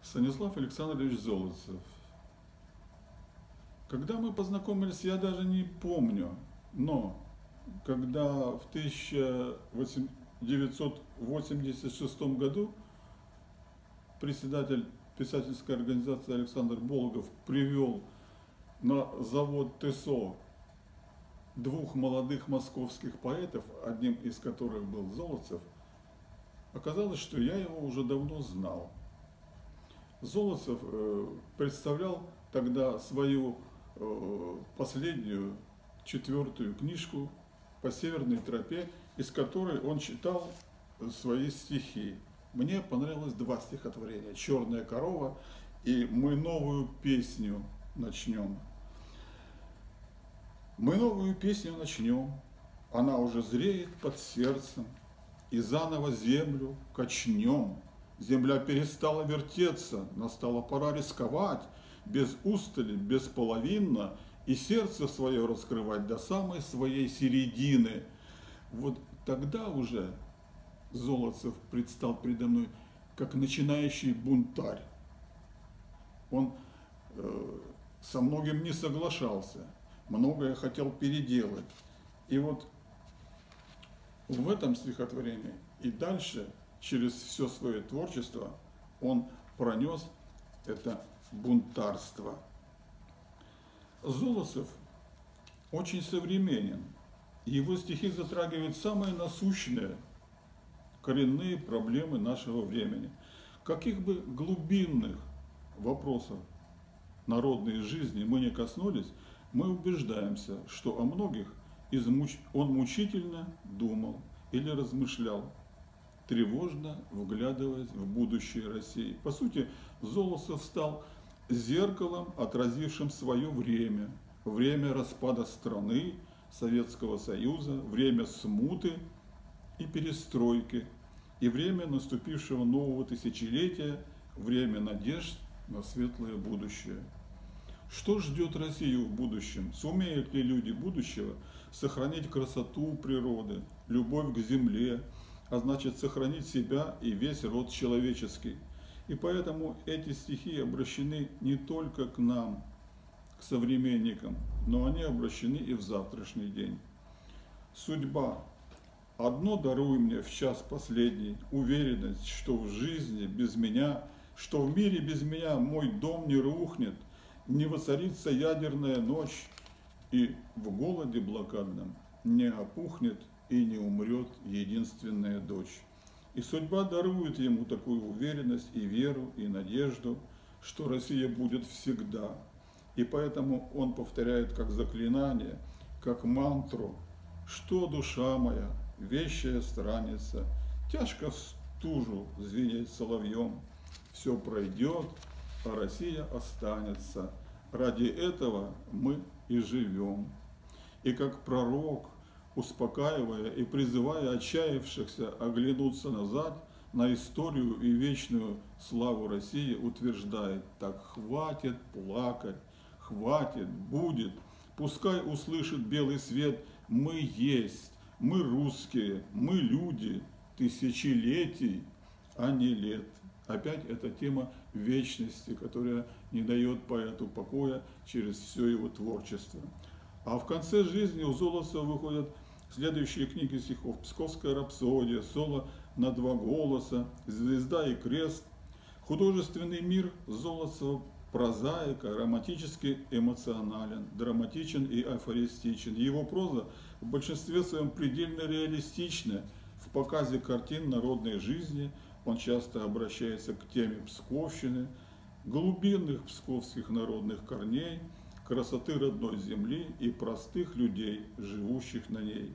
Станислав Александрович Золотцев. Когда мы познакомились, я даже не помню, но когда в 1986 году председатель писательской организации Александр Болгов привел на завод ТСО двух молодых московских поэтов, одним из которых был Золотцев, оказалось, что я его уже давно знал. Золотцев представлял тогда свою последнюю, 4-ю книжку «По северной тропе», из которой он читал свои стихи. Мне понравилось 2 стихотворения: «Черная корова» и «Мы новую песню начнем». Мы новую песню начнем, она уже зреет под сердцем, и заново землю качнем. Земля перестала вертеться, настала пора рисковать, без устали, бесполовинно, и сердце свое раскрывать до самой своей середины. Вот тогда уже Золотцев предстал передо мной как начинающий бунтарь. Он со многим не соглашался, многое хотел переделать. И вот в этом стихотворении и дальше, через все свое творчество, он пронес это бунтарство. Золотцев очень современен. Его стихи затрагивают самые насущные, коренные проблемы нашего времени. Каких бы глубинных вопросов народной жизни мы не коснулись, мы убеждаемся, что о многих он мучительно думал или размышлял, тревожно вглядываясь в будущее России. По сути, Золотцев стал зеркалом, отразившим свое время. Время распада страны, Советского Союза, время смуты и перестройки, и время наступившего нового тысячелетия, время надежд на светлое будущее. Что ждет Россию в будущем? Сумеют ли люди будущего сохранить красоту природы, любовь к земле, а значит сохранить себя и весь род человеческий? И поэтому эти стихи обращены не только к нам, к современникам, но они обращены и в завтрашний день. Судьба, одно даруй мне в час последний, уверенность, что в жизни без меня, что в мире без меня мой дом не рухнет, не воцарится ядерная ночь, и в голоде блокадном не опухнет и не умрет единственная дочь. И судьба дарует ему такую уверенность и веру, и надежду, что Россия будет всегда. И поэтому он повторяет как заклинание, как мантру: что душа моя, вещая странница, тяжко в стужу звенеть соловьем, все пройдет, а Россия останется. Ради этого мы и живем. И как пророк, успокаивая и призывая отчаявшихся оглянуться назад на историю и вечную славу России, утверждает: так хватит плакать, хватит, будет, пускай услышит белый свет: мы есть, мы русские, мы люди тысячелетий, а не лет. Опять эта тема вечности, которая не дает поэту покоя через все его творчество. А в конце жизни у Золотцева выходят следующие книги стихов: «Псковская рапсодия», «Соло на 2 голоса», «Звезда и крест». Художественный мир Золотцева прозаика, романтически эмоционален, драматичен и афористичен. Его проза в большинстве своем предельно реалистична. В показе картин народной жизни он часто обращается к теме псковщины, глубинных псковских народных корней, красоты родной земли и простых людей, живущих на ней.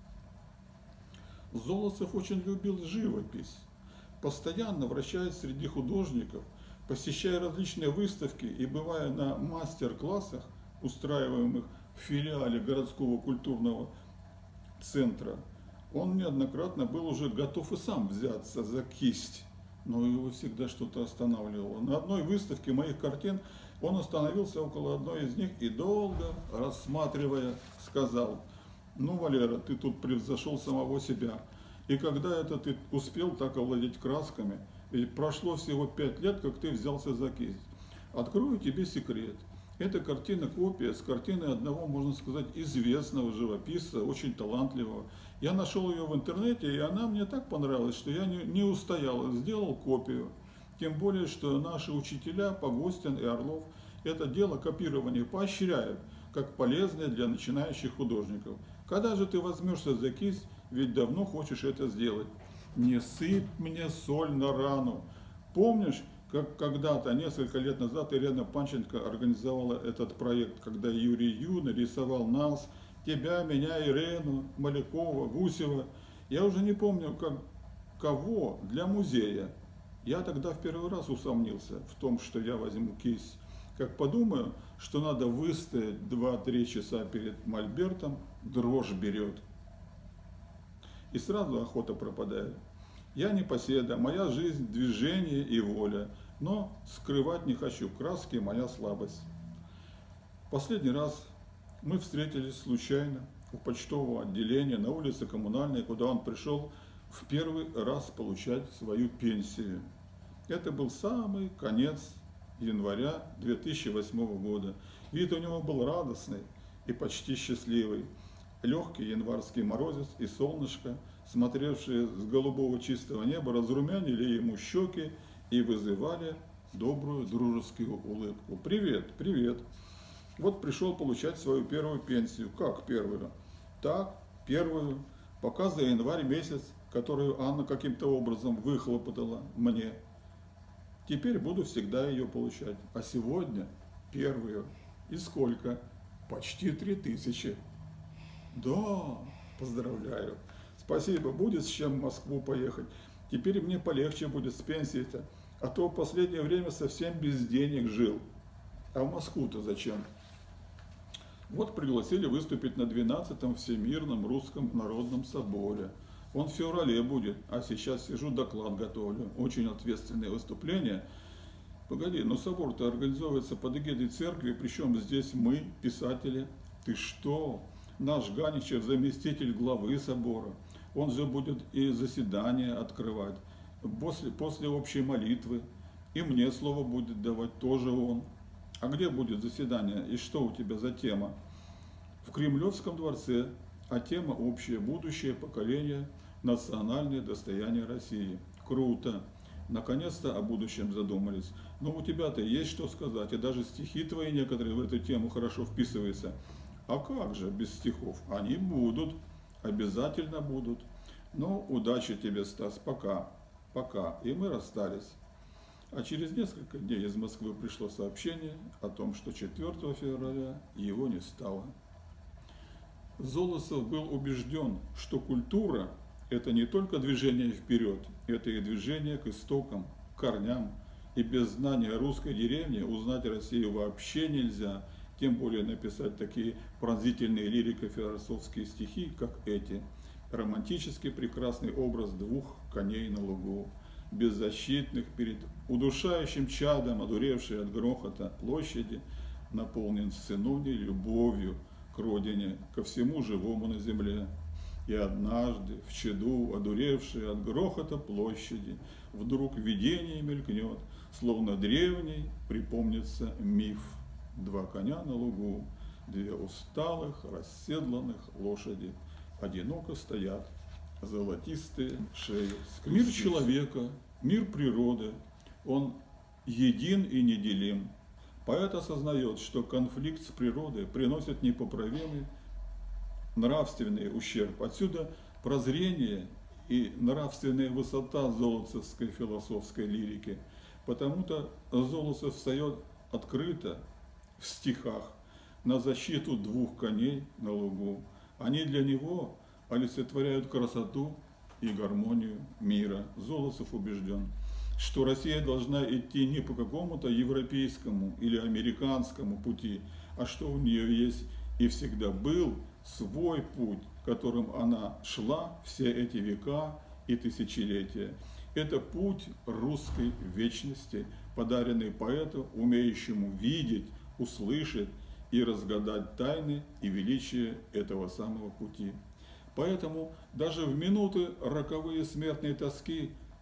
Золотцев очень любил живопись, постоянно вращаясь среди художников, посещая различные выставки и бывая на мастер-классах, устраиваемых в филиале городского культурного центра. Он неоднократно был уже готов и сам взяться за кисть, но его всегда что-то останавливало. На одной выставке моих картин он остановился около одной из них и, долго рассматривая, сказал: ну, Валера, ты тут превзошел самого себя. И когда это ты успел так овладеть красками, Ведь прошло всего 5 лет, как ты взялся за кисть. Открою тебе секрет. Эта картина копия с картины одного, можно сказать, известного живописца, очень талантливого. Я нашел ее в интернете, и она мне так понравилась, что я не устоял, сделал копию. Тем более, что наши учителя Погостин и Орлов это дело копирования поощряют, как полезное для начинающих художников. Когда же ты возьмешься за кисть, ведь давно хочешь это сделать. Не сыпь мне соль на рану. Помнишь, как когда-то, несколько лет назад, Ирина Панченко организовала этот проект, когда Юрий Ю нарисовал нас, тебя, меня, Ирину, Малякова, Гусева. Я уже не помню, кого для музея. Я тогда в первый раз усомнился в том, что я возьму кисть. Как подумаю, что надо выстоять 2-3 часа перед мольбертом, дрожь берет. И сразу охота пропадает. Я непоседа, моя жизнь – движение и воля, но скрывать не хочу, краски – моя слабость. Последний раз мы встретились случайно у почтового отделения на улице Коммунальной, куда он пришел в первый раз получать свою пенсию. Это был самый конец января 2008 года. Вид у него был радостный и почти счастливый. Легкий январский морозец и солнышко, смотревшие с голубого чистого неба, разрумянили ему щеки и вызывали добрую дружескую улыбку. Привет, привет. Вот пришел получать свою первую пенсию. Как первую? Так, первую. Пока за январь месяц, которую Анна каким-то образом выхлопотала мне. Теперь буду всегда ее получать. А сегодня первую. И сколько? Почти 3000. Да, поздравляю. Спасибо, будет с чем в Москву поехать. Теперь мне полегче будет с пенсией-то. А то в последнее время совсем без денег жил. А в Москву-то зачем? Вот пригласили выступить на 12-м Всемирном Русском Народном Соборе. Он в феврале будет, а сейчас сижу, доклад готовлю. Очень ответственное выступление. Погоди, но собор-то организовывается под эгидой церкви, причем здесь мы, писатели. Ты что? Наш Ганичев заместитель главы собора. Он же будет и заседания открывать после общей молитвы. И мне слово будет давать тоже он. А где будет заседание и что у тебя за тема? В Кремлевском дворце, а тема общая: будущее поколение, национальное достояние России. Круто. Наконец-то о будущем задумались. Но у тебя-то есть что сказать, и даже стихи твои некоторые в эту тему хорошо вписываются. А как же без стихов? Они будут, обязательно будут. Ну, удачи тебе, Стас, пока. Пока. И мы расстались. А через несколько дней из Москвы пришло сообщение о том, что 4 февраля его не стало. Золосов был убежден, что культура – это не только движение вперед, это и движение к истокам, к корням. И без знания русской деревни узнать Россию вообще нельзя, тем более написать такие пронзительные лирико-философские стихи, как эти. Романтический прекрасный образ двух коней на лугу, беззащитных перед удушающим чадом, одуревшей от грохота площади, наполнен сыновней любовью к родине, ко всему живому на земле. И однажды в чаду, одуревшей от грохота площади, вдруг видение мелькнет, словно древний припомнится миф. 2 коня на лугу, 2 усталых, расседланных лошади, одиноко стоят, золотистые шеи. Мир человека, мир природы, он един и неделим. Поэт осознает, что конфликт с природой приносит непоправимый нравственный ущерб. Отсюда прозрение и нравственная высота золотцевской философской лирики. Потому-то Золотцев встает открыто в стихах на защиту 2 коней на лугу. Они для него олицетворяют красоту и гармонию мира. Золотцев убежден, что Россия должна идти не по какому-то европейскому или американскому пути, а что у нее есть и всегда был свой путь, которым она шла все эти века и тысячелетия. Это путь русской вечности, подаренный поэту, умеющему видеть, услышать и разгадать тайны и величие этого самого пути. Поэтому даже в минуты роковые смертной тоски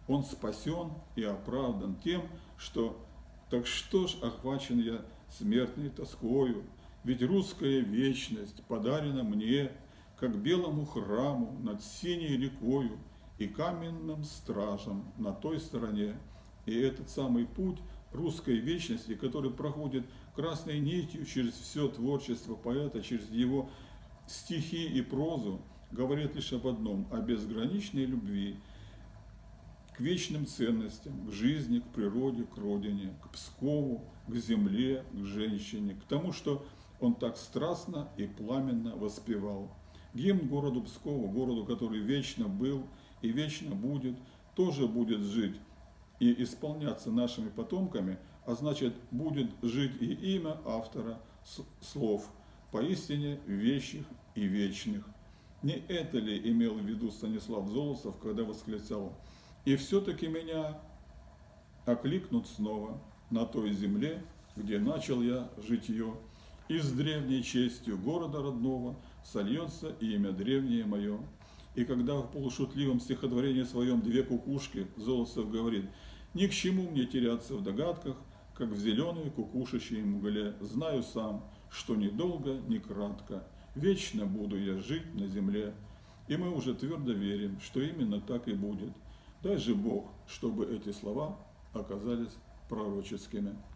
Он спасен и оправдан тем, что «так что ж охвачен я смертной тоскою, ведь русская вечность подарена мне, как белому храму над синей рекою и каменным стражем на той стороне». И этот самый путь русской вечности, который проходит красной нитью через все творчество поэта, через его стихи и прозу, говорит лишь об одном: о безграничной любви к вечным ценностям, к жизни, к природе, к родине, к Пскову, к земле, к женщине, к тому, что он так страстно и пламенно воспевал. Гимн городу Пскову, городу, который вечно был и вечно будет, тоже будет жить и исполняться нашими потомками, а значит, будет жить и имя автора слов, поистине вещих и вечных. Не это ли имел в виду Станислав Золотцев, когда восклицал: «И все-таки меня окликнут снова на той земле, где начал я житье, и с древней честью города родного сольется имя древнее мое». И когда в полушутливом стихотворении своем «Две кукушки» Золотцев говорит: «Ни к чему мне теряться в догадках, как в зеленой кукушечьей мгле, знаю сам, что ни долго, ни кратко, вечно буду я жить на земле». И мы уже твердо верим, что именно так и будет. Дай же Бог, чтобы эти слова оказались пророческими.